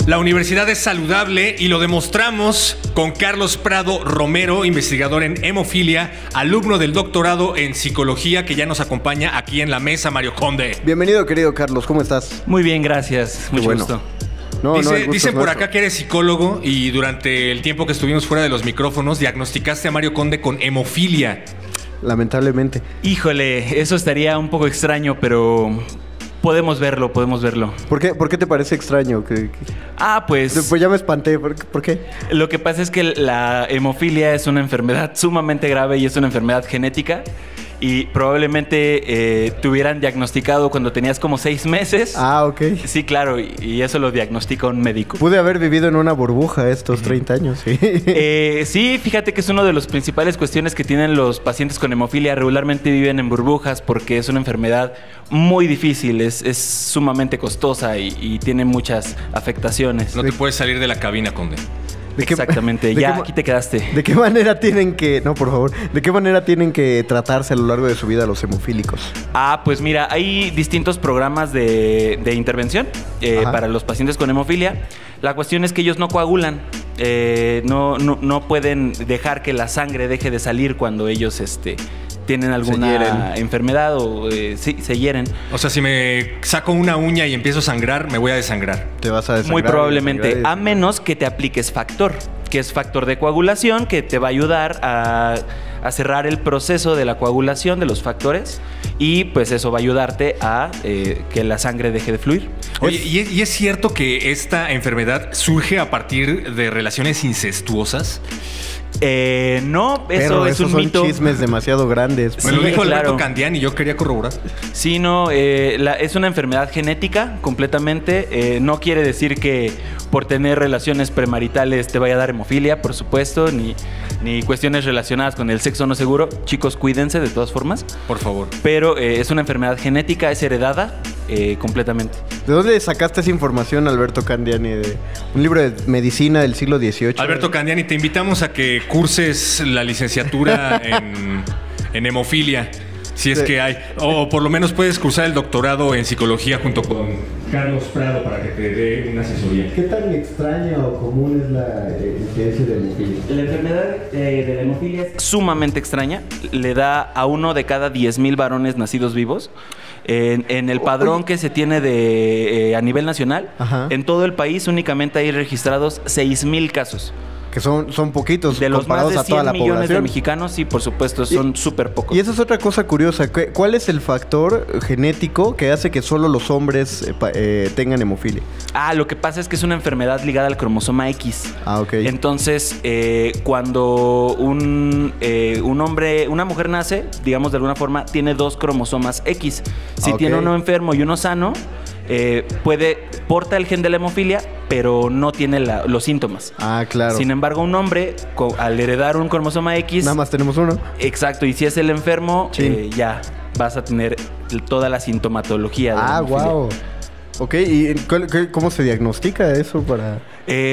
La universidad es saludable y lo demostramos con Carlos Prado Romero, investigador en hemofilia, alumno del doctorado en psicología, que ya nos acompaña aquí en la mesa, Mario Conde. Bienvenido, querido Carlos, ¿cómo estás? Muy bien, gracias. Mucho gusto. Dicen por acá que eres psicólogo y durante el tiempo que estuvimos fuera de los micrófonos diagnosticaste a Mario Conde con hemofilia. Lamentablemente. Híjole, eso estaría un poco extraño, pero podemos verlo. ¿Por qué te parece extraño? Pues ya me espanté. ¿Por qué? Lo que pasa es que la hemofilia es una enfermedad sumamente grave y es una enfermedad genética. Y probablemente te hubieran diagnosticado cuando tenías como 6 meses. Ah, ok. Sí, claro, y eso lo diagnostica un médico. Pude haber vivido en una burbuja estos 30 años, sí. Sí, fíjate que es una de las principales cuestiones que tienen los pacientes con hemofilia. Regularmente viven en burbujas porque es una enfermedad muy difícil, es sumamente costosa y tiene muchas afectaciones. No te puedes salir de la cabina, Conde. Exactamente, ya aquí te quedaste. ¿De qué manera tienen que, no, por favor, de qué manera tienen que tratarse a lo largo de su vida los hemofílicos? Pues mira, hay distintos programas de intervención para los pacientes con hemofilia. La cuestión es que ellos no coagulan, no pueden dejar que la sangre deje de salir cuando ellos tienen alguna enfermedad o se hieren. O sea, si me saco una uña y empiezo a sangrar, me voy a desangrar. Te vas a desangrar. Muy probablemente, a menos que te apliques factor, que es factor de coagulación, que te va a ayudar a cerrar el proceso de la coagulación de los factores y pues eso va a ayudarte a que la sangre deje de fluir. Oye, ¿y es cierto que esta enfermedad surge a partir de relaciones incestuosas? No, eso es un mito. Son chismes demasiado grandes. Me lo dijo Alberto Candiani y yo quería corroborar. Sí, no, es una enfermedad genética completamente. No quiere decir que por tener relaciones premaritales te vaya a dar hemofilia, por supuesto, ni cuestiones relacionadas con el sexo no seguro. Chicos, cuídense de todas formas. Por favor. Pero es una enfermedad genética, es heredada completamente. ¿De dónde sacaste esa información, Alberto Candiani? ¿De un libro de medicina del siglo XVIII? Alberto Candiani, te invitamos a que curses la licenciatura en hemofilia, si es que hay. O por lo menos puedes cursar el doctorado en psicología junto con Carlos Prado para que te dé una asesoría. ¿Qué tan extraña o común es la incidencia de hemofilia? La enfermedad de la hemofilia es sumamente extraña. Le da a 1 de cada 10,000 varones nacidos vivos. En el padrón que se tiene a nivel nacional, en todo el país únicamente hay registrados 6,000 casos. Que son poquitos de los más de 100 millones de mexicanos, sí, por supuesto, son súper pocos. Y esa es otra cosa curiosa. ¿Cuál es el factor genético que hace que solo los hombres tengan hemofilia? Lo que pasa es que es una enfermedad ligada al cromosoma X. Ok. Entonces, cuando un hombre, una mujer nace, digamos de alguna forma, tiene 2 cromosomas X. Si tiene uno enfermo y uno sano, porta el gen de la hemofilia, pero no tiene los síntomas. Claro. Sin embargo, un hombre, al heredar un cromosoma X... Nada más tenemos uno. Exacto, y si es el enfermo, ya vas a tener toda la sintomatología de la hemofilia. Wow. Ok, ¿y cómo se diagnostica eso para...?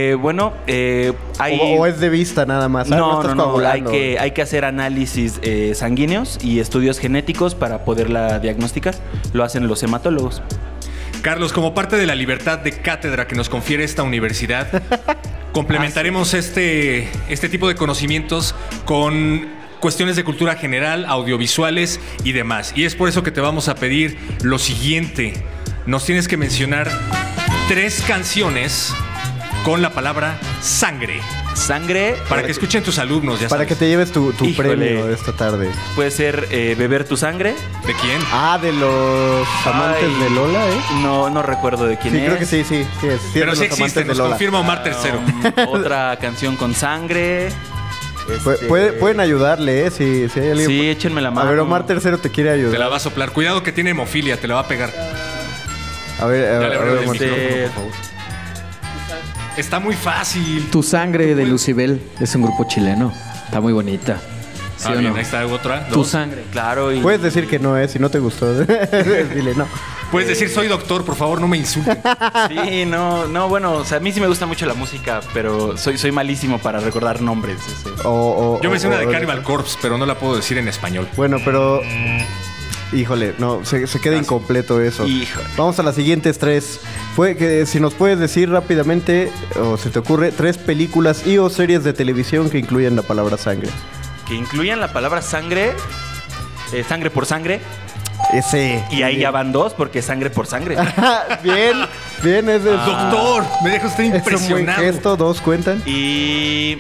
Hay... ¿O es de vista nada más? No, hay que hacer análisis sanguíneos y estudios genéticos para poderla diagnosticar. Lo hacen los hematólogos. Carlos, como parte de la libertad de cátedra que nos confiere esta universidad, complementaremos este tipo de conocimientos con cuestiones de cultura general, audiovisuales y demás. Y es por eso que te vamos a pedir lo siguiente. Nos tienes que mencionar 3 canciones con la palabra sangre. Sangre. Para que escuchen tus alumnos, ya para sabes. que te lleves tu premio de esta tarde. Puede ser Beber tu sangre. ¿De quién? De los amantes de Lola, No recuerdo de quién es. Sí, creo que sí es. Pero sí existe, nos confirma Omar III. Otra canción con sangre. Pueden ayudarle, si hay alguien. Sí, échenme la mano. A ver, Omar III te quiere ayudar. Te la va a soplar. Cuidado que tiene hemofilia, te la va a pegar. A ver, Omar, por favor. Está muy fácil. Tu sangre de Lucibel es un grupo chileno. Está muy bonita. ¿Sí o bien, no? ahí está otra. Tu sangre. Claro. Puedes decir que no es, si no te gustó. Dile no. Puedes decir soy doctor, por favor, no me insulten. Sí, no, bueno, o sea, a mí sí me gusta mucho la música, pero soy malísimo para recordar nombres. Yo me sé una de Cannibal Corpse, pero no la puedo decir en español. Bueno, pero... Híjole, no, se queda incompleto eso. Híjole. Vamos a las siguientes 3. Si nos puedes decir rápidamente, o se te ocurre, 3 películas y o series de televisión que incluyan la palabra sangre. Que incluyan la palabra sangre, sangre por sangre. Ese. Y ahí ya van 2 porque sangre por sangre. Bien, ese es. Doctor, me deja usted Es un buen impresionado. gesto, 2 cuentan. Y...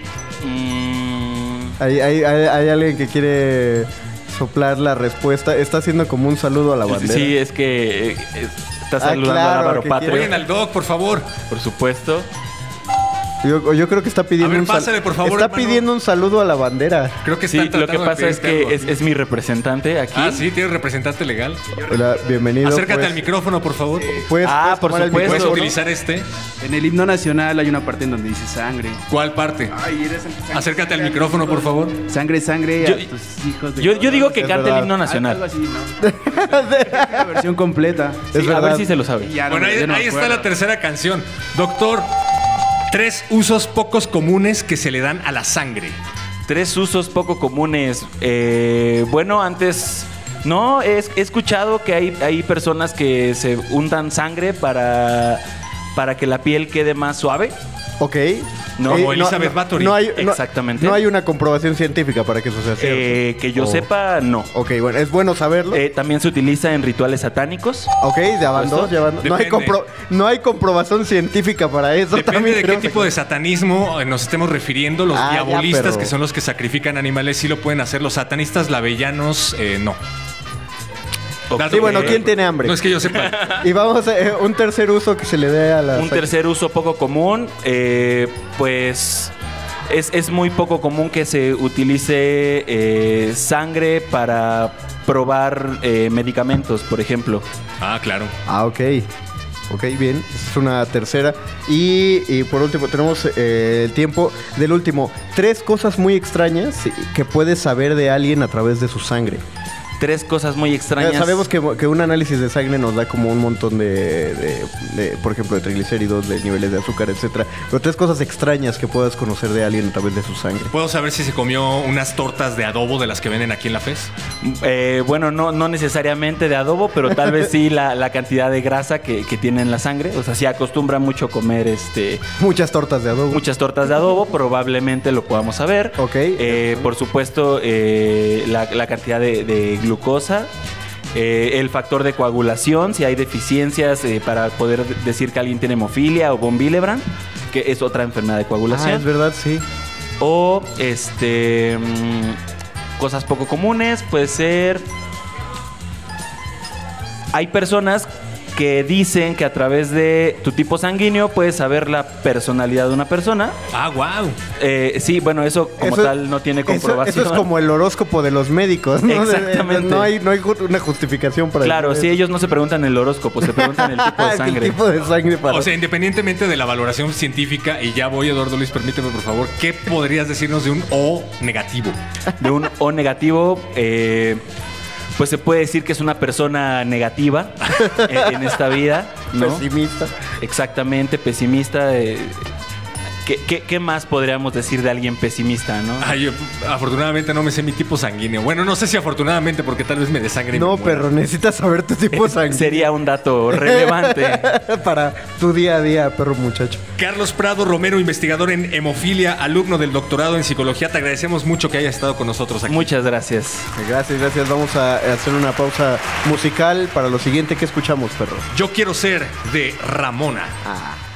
Hay alguien que quiere soplar la respuesta. Está haciendo como un saludo a la bandera. sí, es que está saludando claro, a Álvaro que Patrio. Oigan al doc, por favor. Por supuesto. Yo creo que está pidiendo A ver, pásale, por favor, Está hermano. pidiendo un saludo a la bandera. Creo que Sí, están lo que tratando de pasa es pedirte que algo. es mi representante aquí. Ah, sí, tienes representante legal. Hola, bienvenido. Acércate pues. al micrófono, por favor. Puedes por tomar el supuesto. ¿Puedes micrófono. utilizar este? En el himno nacional hay una parte en donde dice sangre. ¿Cuál parte? Ay, eres el sangre, Acércate al sangre, micrófono, por favor. Sangre, sangre Yo- a tus hijos de... Yo digo que Es cante verdad. el himno Algo nacional. así, ¿no? La versión completa. Sí, Es a ver verdad. si se lo sabe. Y ya no Bueno, me- ahí, yo no me ahí está acuerdo. la tercera canción. Doctor, 3 usos pocos comunes que se le dan a la sangre. 3 usos poco comunes. Bueno, antes... No, he escuchado que hay personas que se untan sangre para que la piel quede más suave. Ok. No, como Elizabeth Bathory. Exactamente. No hay una comprobación científica para que eso sea cierto. Que yo Oh. sepa, no. Ok, bueno, es bueno saberlo. También se utiliza en rituales satánicos. Ok, ya van ¿Puesto? 2, ya van 2. Depende. No hay comprobación científica para eso. Depende también de qué creo. tipo de satanismo nos estemos refiriendo. Los Ah, ya, diabolistas, pero- que son los que sacrifican animales, sí lo pueden hacer. Los satanistas lavellanos, no. Ok. Sí, bueno, ¿quién tiene hambre? No es que yo sepa. Y vamos a un tercer uso que se le dé a la Un tercer uso poco común, pues es muy poco común que se utilice sangre para probar medicamentos, por ejemplo. Ah, claro. Ah, ok. Ok, bien. Esa es una tercera. Y por último, tenemos el tiempo del último. 3 cosas muy extrañas que puedes saber de alguien a través de su sangre. 3 cosas muy extrañas. Sabemos que un análisis de sangre nos da como un montón de, por ejemplo, de triglicéridos, de niveles de azúcar, etcétera. Pero 3 cosas extrañas que puedas conocer de alguien a través de su sangre. ¿Puedo saber si se comió unas tortas de adobo de las que venden aquí en la FES? Bueno, no necesariamente de adobo, pero tal vez sí la cantidad de grasa que tiene en la sangre. O sea, si acostumbra mucho comer Muchas tortas de adobo. muchas tortas de adobo, probablemente lo podamos saber. Ok. Por supuesto, la cantidad de glucosa, el factor de coagulación, si hay deficiencias para poder decir que alguien tiene hemofilia o von Willebrand, que es otra enfermedad de Ah, coagulación. es verdad, sí. O cosas poco comunes, puede ser. Hay personas que dicen que a través de tu tipo sanguíneo puedes saber la personalidad de una persona. Ah, wow. Sí, bueno, eso como Eso- tal no tiene comprobación. Eso es como el horóscopo de los médicos, ¿no? Exactamente. No hay una justificación para Claro, decir sí, eso. ellos no se preguntan el horóscopo, se preguntan el tipo de El sangre. tipo de sangre para... O sea, independientemente de la valoración científica, y ya voy, Eduardo Luis, permíteme, por favor, ¿qué podrías decirnos de un O negativo? De un O negativo, pues se puede decir que es una persona negativa en esta vida, ¿no? pesimista. Exactamente, pesimista. ¿Qué más podríamos decir de alguien pesimista, no? Ay, yo, afortunadamente no me sé mi tipo sanguíneo. Bueno, no sé si afortunadamente, porque tal vez me desangre. y No, me muera. perro, necesitas saber tu tipo de sangre. Sería un dato relevante. Para tu día a día, perro muchacho. Carlos Prado Romero, investigador en hemofilia, alumno del doctorado en psicología. Te agradecemos mucho que hayas estado con nosotros aquí. Muchas gracias. Gracias, gracias. Vamos a hacer una pausa musical para lo siguiente que escuchamos, perro. Yo quiero ser de Ramona. Ah.